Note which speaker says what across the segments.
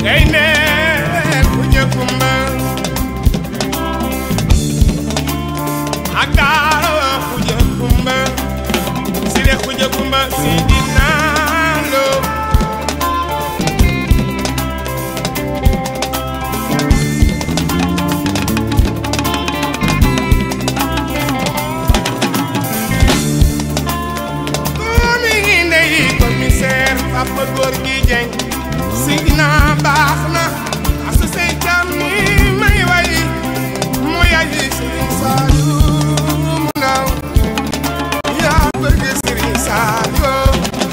Speaker 1: gaynde Xuja Kumba ak daaro Xuja Kumba Sidi Xuja Kumba Sidi Naalo Papa Gorgui Dieng Signa baax na asu say jam ni may way mooy aji Serigne Saliou mu ndaw yaa bëgg Serigne Saliou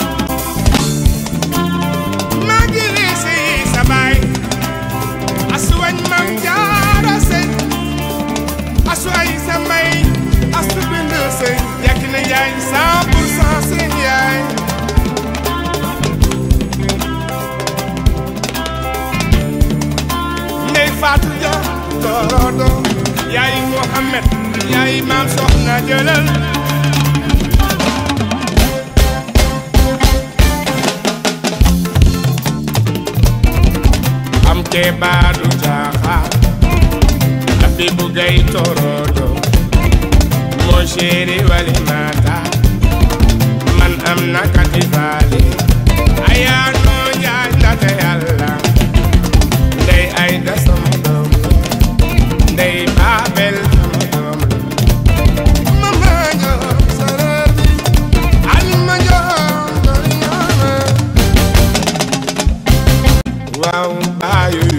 Speaker 1: maa ngi lii si sa baay asu wañ mam jaara sëy asu ay sa mbay asu bind sëy yàgg na yaay 100% seen yaay Fatou Dia Torodo yaay Mohamed yaay Maam Soxna Jëlal am ke baadu jaaxa afi bu gay Torodo mon chéri wali mata man am na katifale ayaa noo yaay ndate Yàlla ndey ay da sama doom ndey Babel sama doom mama ñoo sarar bi alima ñoo waaw baayu